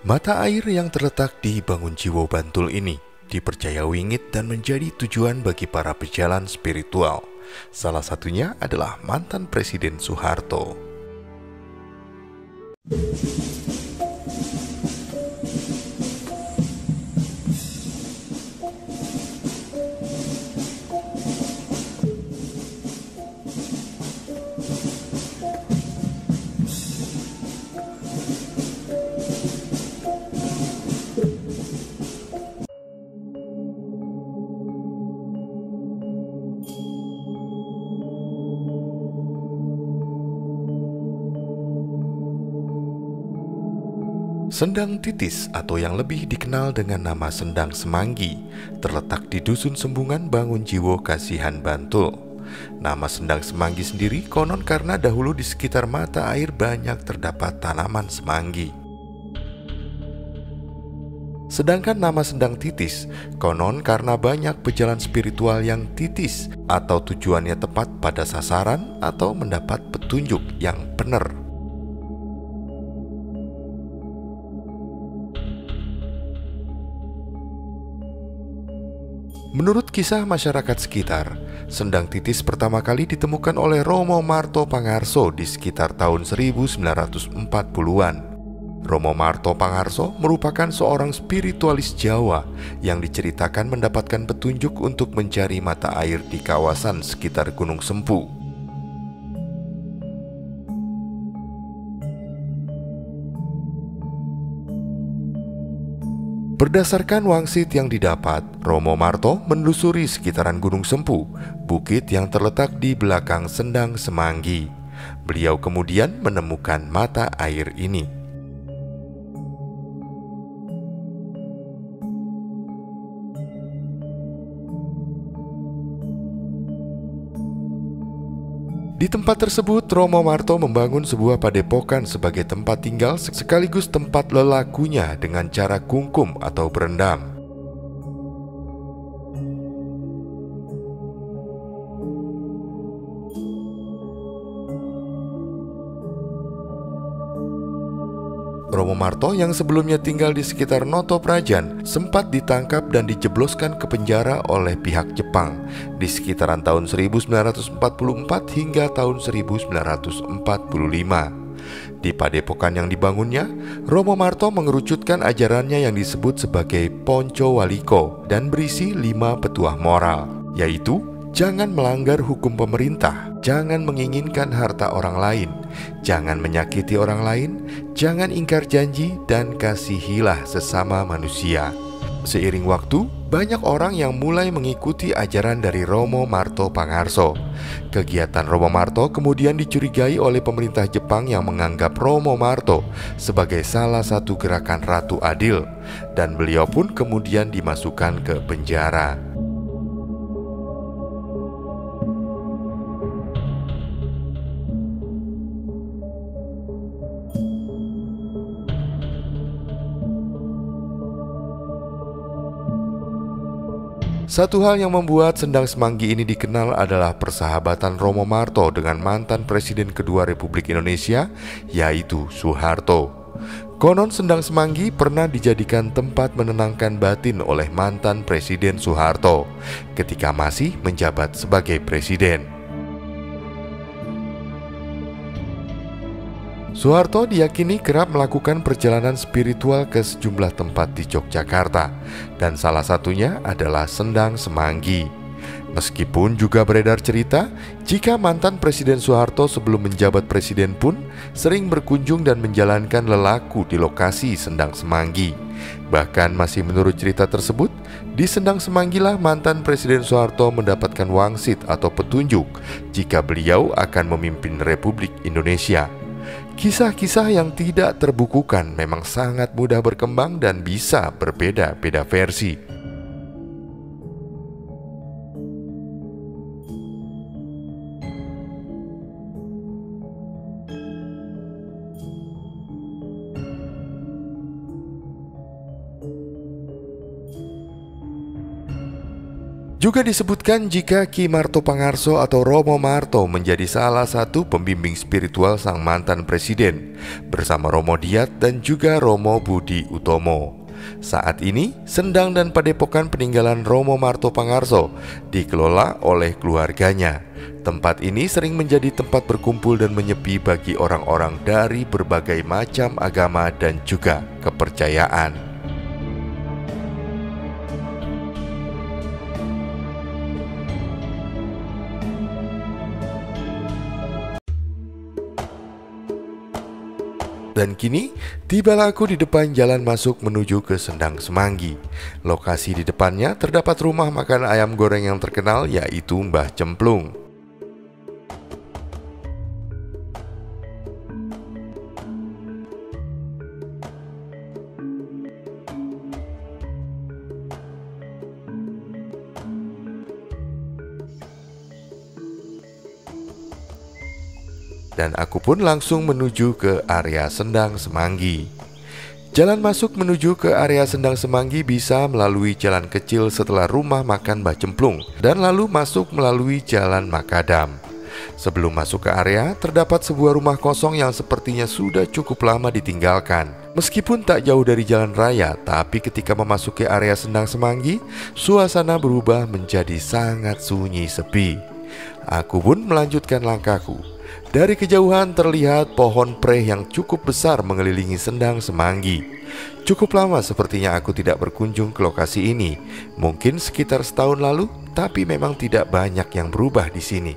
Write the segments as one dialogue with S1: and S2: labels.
S1: Mata air yang terletak di Bangunjiwo Bantul ini dipercaya wingit dan menjadi tujuan bagi para pejalan spiritual. Salah satunya adalah mantan Presiden Soeharto. Sendang Titis atau yang lebih dikenal dengan nama Sendang Semanggi terletak di Dusun Sembungan Bangunjiwo Kasihan Bantul. Nama Sendang Semanggi sendiri konon karena dahulu di sekitar mata air banyak terdapat tanaman semanggi. Sedangkan nama Sendang Titis konon karena banyak pejalan spiritual yang titis atau tujuannya tepat pada sasaran atau mendapat petunjuk yang benar. Menurut kisah masyarakat sekitar, Sendang Titis pertama kali ditemukan oleh Romo Marto Pangarso di sekitar tahun 1940-an. Romo Marto Pangarso merupakan seorang spiritualis Jawa yang diceritakan mendapatkan petunjuk untuk mencari mata air di kawasan sekitar Gunung Sempu. Berdasarkan wangsit yang didapat, Romo Marto menelusuri sekitaran Gunung Sempu, bukit yang terletak di belakang Sendang Semanggi. Beliau kemudian menemukan mata air ini. Di tempat tersebut, Romo Marto membangun sebuah padepokan sebagai tempat tinggal sekaligus tempat lelakunya dengan cara kungkum atau berendam. Romo Marto yang sebelumnya tinggal di sekitar Noto Prajan sempat ditangkap dan dijebloskan ke penjara oleh pihak Jepang di sekitaran tahun 1944 hingga tahun 1945. Di padepokan yang dibangunnya, Romo Marto mengerucutkan ajarannya yang disebut sebagai Ponco Waliko dan berisi 5 petuah moral, yaitu jangan melanggar hukum pemerintah, jangan menginginkan harta orang lain, jangan menyakiti orang lain, jangan ingkar janji, dan kasihilah sesama manusia. Seiring waktu, banyak orang yang mulai mengikuti ajaran dari Romo Marto Pangarso. Kegiatan Romo Marto kemudian dicurigai oleh pemerintah Jepang yang menganggap Romo Marto sebagai salah satu gerakan Ratu Adil, dan beliau pun kemudian dimasukkan ke penjara. Satu hal yang membuat Sendang Semanggi ini dikenal adalah persahabatan Romo Marto dengan mantan Presiden kedua Republik Indonesia, yaitu Soeharto. Konon Sendang Semanggi pernah dijadikan tempat menenangkan batin oleh mantan Presiden Soeharto ketika masih menjabat sebagai presiden. Soeharto diyakini kerap melakukan perjalanan spiritual ke sejumlah tempat di Yogyakarta, dan salah satunya adalah Sendang Semanggi. Meskipun juga beredar cerita jika mantan Presiden Soeharto sebelum menjabat presiden pun sering berkunjung dan menjalankan lelaku di lokasi Sendang Semanggi. Bahkan masih menurut cerita tersebut, di Sendang Semanggilah mantan Presiden Soeharto mendapatkan wangsit atau petunjuk jika beliau akan memimpin Republik Indonesia. Kisah-kisah yang tidak terbukukan memang sangat mudah berkembang dan bisa berbeda-beda versi. Juga disebutkan jika Ki Marto Pangarso atau Romo Marto menjadi salah satu pembimbing spiritual sang mantan presiden bersama Romo Diat dan juga Romo Budi Utomo. Saat ini, Sendang dan Padepokan peninggalan Romo Marto Pangarso dikelola oleh keluarganya. Tempat ini sering menjadi tempat berkumpul dan menyepi bagi orang-orang dari berbagai macam agama dan juga kepercayaan. Dan kini, tibalah aku di depan jalan masuk menuju ke Sendang Semanggi. Lokasi di depannya terdapat rumah makan ayam goreng yang terkenal, yaitu Mbah Cemplung. Dan aku pun langsung menuju ke area Sendang Semanggi. Jalan masuk menuju ke area Sendang Semanggi bisa melalui jalan kecil setelah rumah makan Mbah Cemplung dan lalu masuk melalui jalan Makadam. Sebelum masuk ke area, terdapat sebuah rumah kosong yang sepertinya sudah cukup lama ditinggalkan. Meskipun tak jauh dari jalan raya, tapi ketika memasuki area Sendang Semanggi, suasana berubah menjadi sangat sunyi sepi. Aku pun melanjutkan langkahku. Dari kejauhan terlihat pohon preh yang cukup besar mengelilingi Sendang Semanggi. Cukup lama sepertinya aku tidak berkunjung ke lokasi ini. Mungkin sekitar setahun lalu, tapi memang tidak banyak yang berubah di sini.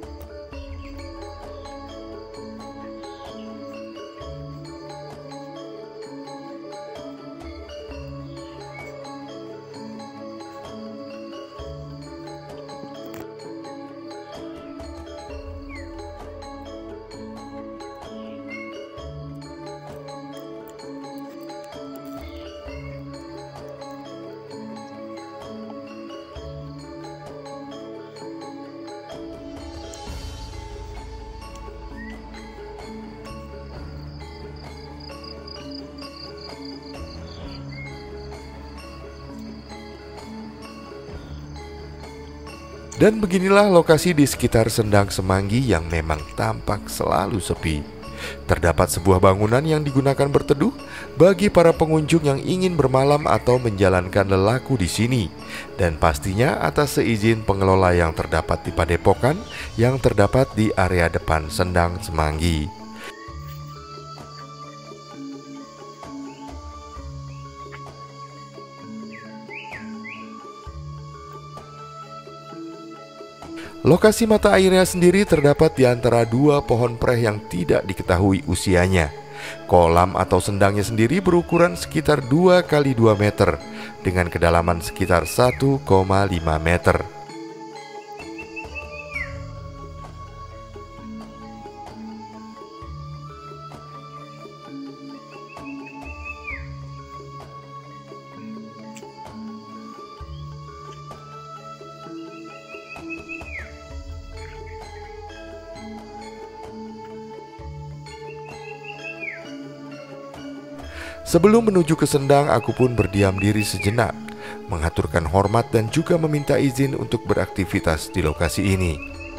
S1: Dan beginilah lokasi di sekitar Sendang Semanggi yang memang tampak selalu sepi. Terdapat sebuah bangunan yang digunakan berteduh bagi para pengunjung yang ingin bermalam atau menjalankan lelaku di sini. Dan pastinya atas seizin pengelola yang terdapat di Padepokan yang terdapat di area depan Sendang Semanggi. Lokasi mata airnya sendiri terdapat di antara dua pohon preh yang tidak diketahui usianya. Kolam atau sendangnya sendiri berukuran sekitar 2 kali 2 meter dengan kedalaman sekitar 1,5 meter. Sebelum menuju ke Sendang, aku pun berdiam diri sejenak, mengaturkan hormat dan juga meminta izin untuk beraktivitas di lokasi ini.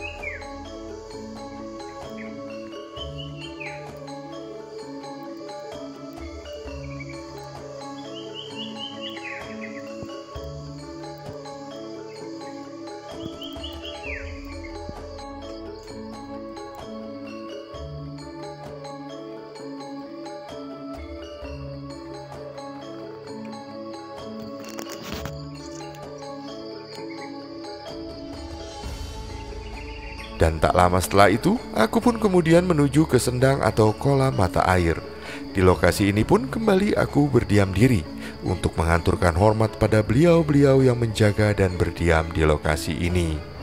S1: Dan tak lama setelah itu, aku pun kemudian menuju ke Sendang atau kolam mata air. Di lokasi ini pun kembali aku berdiam diri untuk mengaturkan hormat pada beliau-beliau yang menjaga dan berdiam di lokasi ini.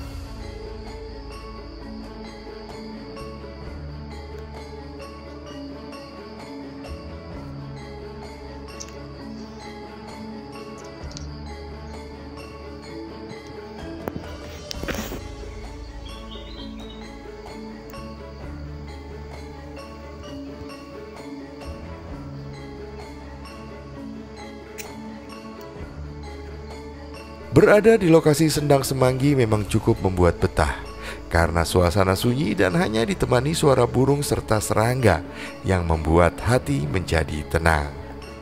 S1: Berada di lokasi Sendang Semanggi memang cukup membuat betah, karena suasana sunyi dan hanya ditemani suara burung serta serangga yang membuat hati menjadi tenang.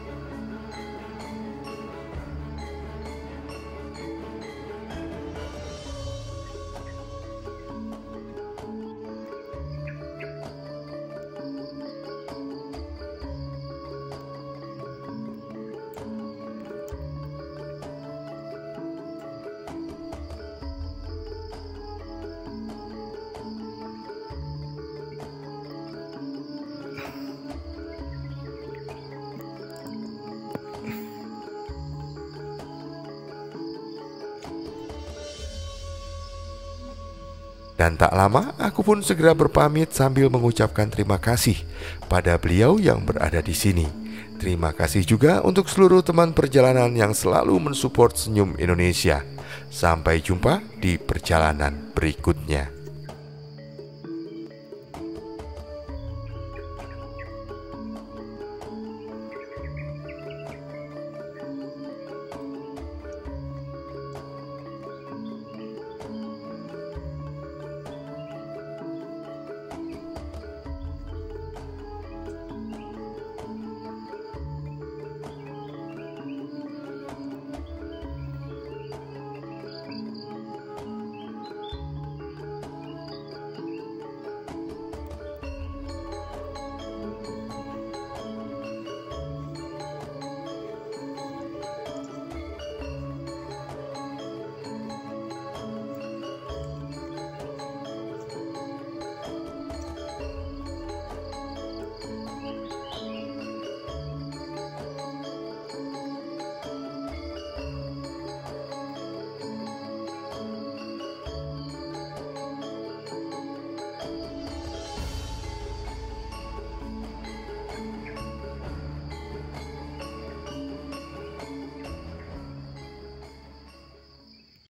S1: Dan tak lama aku pun segera berpamit sambil mengucapkan terima kasih pada beliau yang berada di sini. Terima kasih juga untuk seluruh teman perjalanan yang selalu mensupport Senyum Indonesia. Sampai jumpa di perjalanan berikutnya.